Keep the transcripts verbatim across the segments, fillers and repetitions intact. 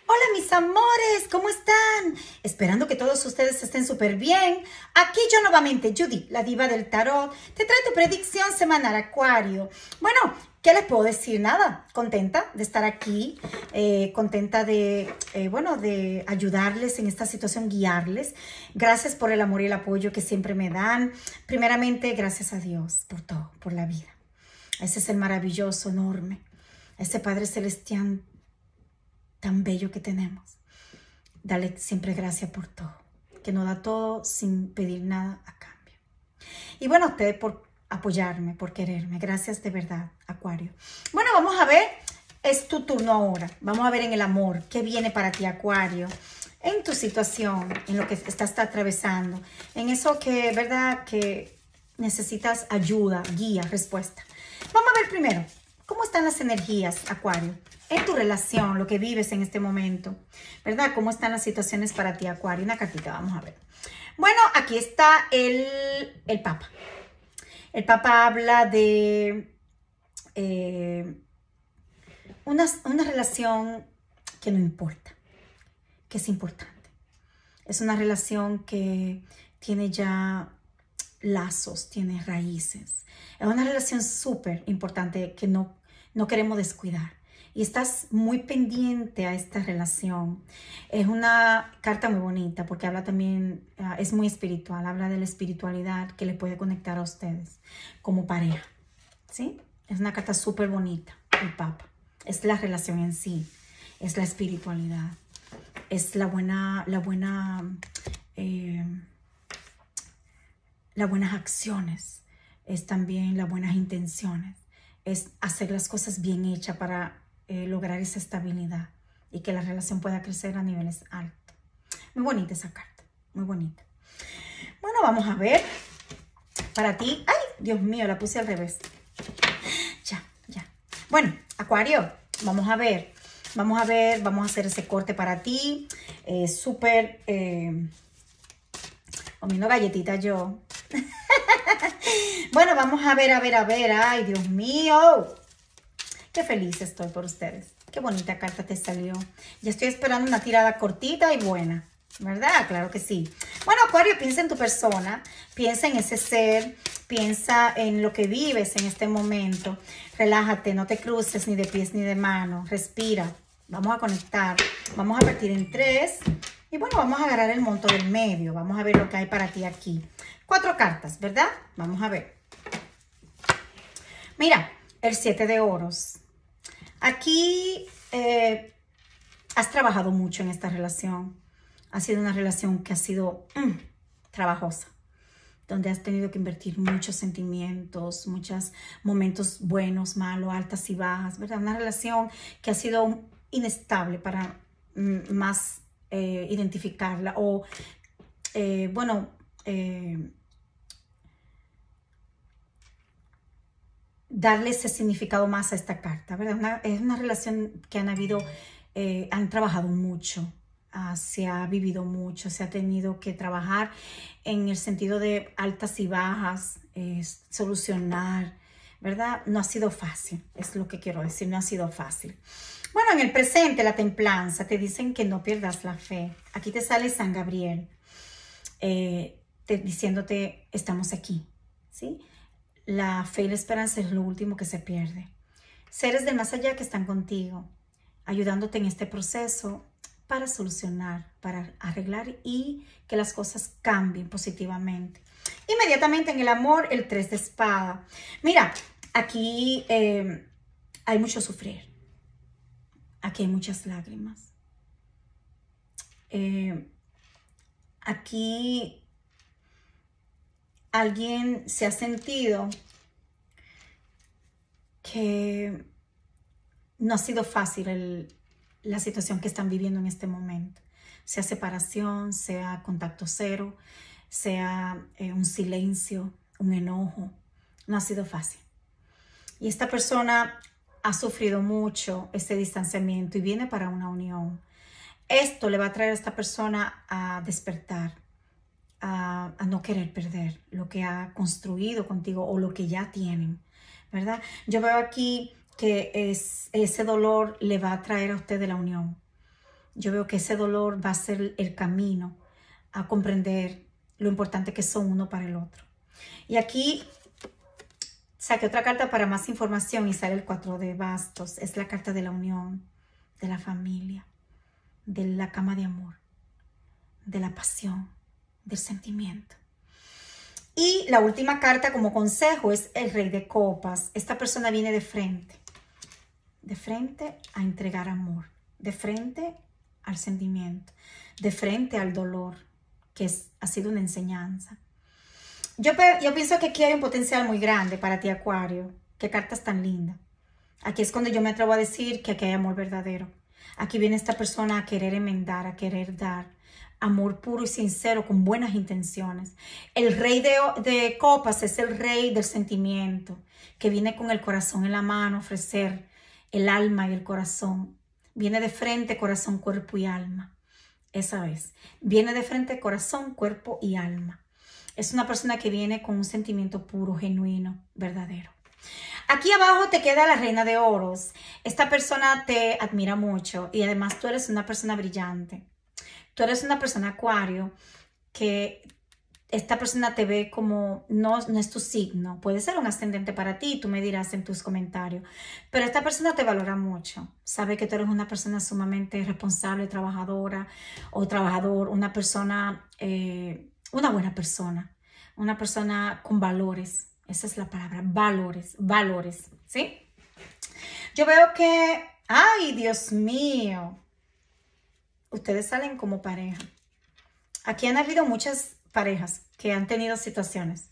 Hola mis amores, ¿cómo están? Esperando que todos ustedes estén súper bien. Aquí yo nuevamente, Judy, la diva del tarot, te trae tu predicción semanal, Acuario. Bueno, ¿qué les puedo decir? Nada, contenta de estar aquí, eh, contenta de, eh, bueno, de ayudarles en esta situación, guiarles. Gracias por el amor y el apoyo que siempre me dan. Primeramente, gracias a Dios por todo, por la vida. Ese es el maravilloso, enorme, ese Padre Celestial tan bello que tenemos. Dale siempre gracias por todo, que nos da todo sin pedir nada a cambio. Y bueno, a ustedes por apoyarme, por quererme. Gracias de verdad, Acuario. Bueno, vamos a ver, es tu turno ahora. Vamos a ver en el amor, qué viene para ti, Acuario, en tu situación, en lo que estás atravesando, en eso que, verdad, que necesitas ayuda, guía, respuesta. Vamos a ver primero, ¿cómo están las energías, Acuario? En tu relación, lo que vives en este momento, ¿verdad? ¿Cómo están las situaciones para ti, Acuario? Una cartita, vamos a ver. Bueno, aquí está el, el Papa. El Papa habla de eh, una, una relación que no importa, que es importante. Es una relación que tiene ya lazos, tiene raíces. Es una relación súper importante que no, no queremos descuidar. Y estás muy pendiente a esta relación. Es una carta muy bonita porque habla también, uh, es muy espiritual, habla de la espiritualidad que le puede conectar a ustedes como pareja, ¿sí? Es una carta súper bonita, el Papa. Es la relación en sí, es la espiritualidad, es la buena, la buena, eh, las buenas acciones, es también las buenas intenciones, es hacer las cosas bien hechas para Eh, lograr esa estabilidad y que la relación pueda crecer a niveles altos. Muy bonita esa carta, muy bonita. Bueno, vamos a ver para ti. ¡Ay, Dios mío! La puse al revés. Ya, ya. Bueno, Acuario, vamos a ver. Vamos a ver, vamos a hacer ese corte para ti. Eh, Súper eh, comiendo galletitas yo. Bueno, vamos a ver, a ver, a ver. ¡Ay, Dios mío! Qué feliz estoy por ustedes. Qué bonita carta te salió. Ya estoy esperando una tirada cortita y buena, ¿verdad? Claro que sí. Bueno, Acuario, piensa en tu persona. Piensa en ese ser. Piensa en lo que vives en este momento. Relájate, no te cruces ni de pies ni de manos. Respira. Vamos a conectar. Vamos a partir en tres. Y bueno, vamos a agarrar el monto del medio. Vamos a ver lo que hay para ti aquí. Cuatro cartas, ¿verdad? Vamos a ver. Mira, el siete de oros. Aquí eh, has trabajado mucho en esta relación. Ha sido una relación que ha sido mm, trabajosa, donde has tenido que invertir muchos sentimientos, muchos momentos buenos, malos, altas y bajas, ¿verdad? Una relación que ha sido inestable para mm, más eh, identificarla o, eh, bueno, eh, darle ese significado más a esta carta, ¿verdad? Una, es una relación que han habido, eh, han trabajado mucho, uh, se ha vivido mucho, se ha tenido que trabajar en el sentido de altas y bajas, eh, solucionar, ¿verdad? No ha sido fácil, es lo que quiero decir, no ha sido fácil. Bueno, en el presente, la templanza, te dicen que no pierdas la fe. Aquí te sale San Gabriel, eh, te, diciéndote, estamos aquí, ¿sí? La fe y la esperanza es lo último que se pierde. Seres del más allá que están contigo, ayudándote en este proceso para solucionar, para arreglar y que las cosas cambien positivamente. Inmediatamente en el amor, el tres de espada. Mira, aquí eh, hay mucho sufrir. Aquí hay muchas lágrimas. Eh, aquí alguien se ha sentido que no ha sido fácil el, la situación que están viviendo en este momento. Sea separación, sea contacto cero, sea eh, un silencio, un enojo. No ha sido fácil. Y esta persona ha sufrido mucho este distanciamiento y viene para una unión. Esto le va a traer a esta persona a despertar. A, a no querer perder lo que ha construido contigo o lo que ya tienen, ¿verdad? Yo veo aquí que es, ese dolor le va a traer a usted de la unión. Yo veo que ese dolor va a ser el camino a comprender lo importante que son uno para el otro. Y aquí saqué otra carta para más información y sale el cuatro de bastos. Es la carta de la unión, de la familia, de la cama de amor, de la pasión, del sentimiento. Y la última carta como consejo es el rey de copas. Esta persona viene de frente, de frente a entregar amor, de frente al sentimiento, de frente al dolor, que es, ha sido una enseñanza. Yo, yo pienso que aquí hay un potencial muy grande para ti, Acuario. Qué cartas tan lindas. Aquí es cuando yo me atrevo a decir que aquí hay amor verdadero. Aquí viene esta persona a querer enmendar, a querer dar amor puro y sincero con buenas intenciones. El rey de, de copas es el rey del sentimiento, que viene con el corazón en la mano a ofrecer el alma y el corazón. Viene de frente corazón, cuerpo y alma. Esa es. Viene de frente corazón, cuerpo y alma. Es una persona que viene con un sentimiento puro, genuino, verdadero. Aquí abajo te queda la reina de oros. Esta persona te admira mucho y además tú eres una persona brillante. Tú eres una persona, Acuario, que esta persona te ve como, no, no es tu signo. Puede ser un ascendente para ti, tú me dirás en tus comentarios. Pero esta persona te valora mucho. Sabe que tú eres una persona sumamente responsable, trabajadora o trabajador, una persona, eh, una buena persona. Una persona con valores. Esa es la palabra, valores, valores, ¿sí? Yo veo que, ay, Dios mío, ustedes salen como pareja. Aquí han habido muchas parejas que han tenido situaciones.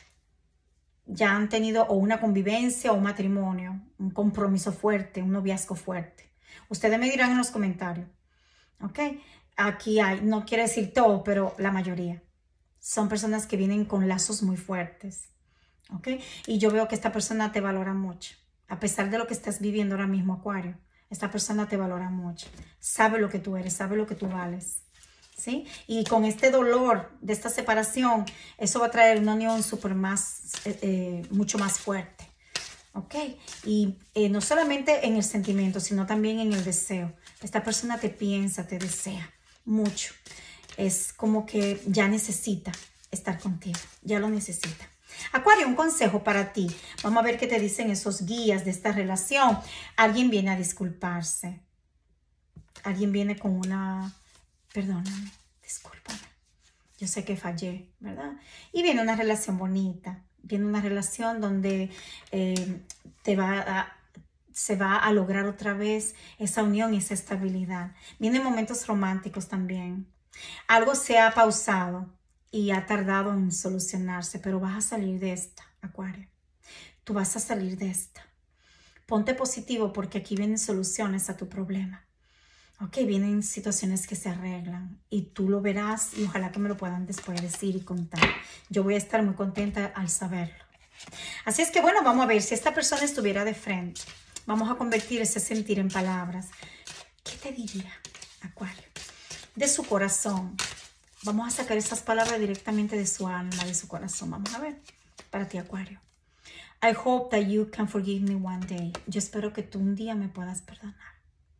Ya han tenido o una convivencia o un matrimonio, un compromiso fuerte, un noviazgo fuerte. Ustedes me dirán en los comentarios, ¿ok? Aquí hay, no quiere decir todo, pero la mayoría. Son personas que vienen con lazos muy fuertes. ¿Ok? Y yo veo que esta persona te valora mucho. A pesar de lo que estás viviendo ahora mismo, Acuario, esta persona te valora mucho. Sabe lo que tú eres, sabe lo que tú vales. ¿Sí? Y con este dolor de esta separación, eso va a traer una unión súper más, eh, eh, mucho más fuerte. ¿Ok? Y eh, no solamente en el sentimiento, sino también en el deseo. Esta persona te piensa, te desea mucho. Es como que ya necesita estar contigo, ya lo necesita. Acuario, un consejo para ti. Vamos a ver qué te dicen esos guías de esta relación. Alguien viene a disculparse. Alguien viene con una... Perdóname, discúlpame. Yo sé que fallé, ¿verdad? Y viene una relación bonita. Viene una relación donde eh, te va a, se va a lograr otra vez esa unión y esa estabilidad. Vienen momentos románticos también. Algo se ha pausado y ha tardado en solucionarse, pero vas a salir de esta, Acuario. Tú vas a salir de esta. Ponte positivo porque aquí vienen soluciones a tu problema. Ok, vienen situaciones que se arreglan y tú lo verás y ojalá que me lo puedan después decir y contar. Yo voy a estar muy contenta al saberlo. Así es que bueno, vamos a ver si esta persona estuviera de frente. Vamos a convertir ese sentir en palabras. ¿Qué te diría, Acuario? De su corazón. Vamos a sacar esas palabras directamente de su alma, de su corazón. Vamos a ver. Para ti, Acuario. I hope that you can forgive me one day. Yo espero que tú un día me puedas perdonar.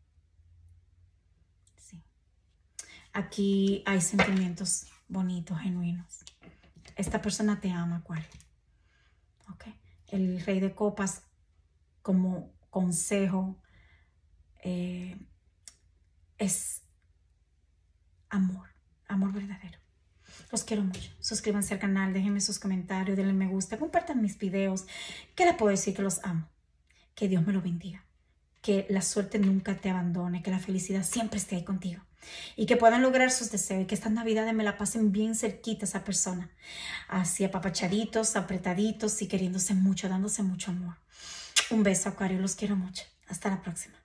Sí. Aquí hay sentimientos bonitos, genuinos. Esta persona te ama, Acuario. Ok. El rey de copas como consejo eh, es amor. Amor verdadero. Los quiero mucho. Suscríbanse al canal, déjenme sus comentarios, denle me gusta, compartan mis videos. ¿Qué les puedo decir? Que los amo. Que Dios me lo bendiga. Que la suerte nunca te abandone. Que la felicidad siempre esté ahí contigo. Y que puedan lograr sus deseos. Y que estas navidades me la pasen bien cerquita esa persona. Así apapachaditos, apretaditos y queriéndose mucho, dándose mucho amor. Un beso, Acuario. Los quiero mucho. Hasta la próxima.